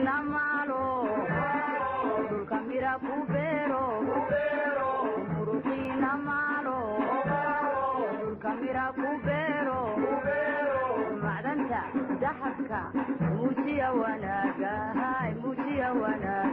namalo kamira kubero muruki namalo kamira kubero macdanta dahabka mujiya wanaga hay mujiya wanaga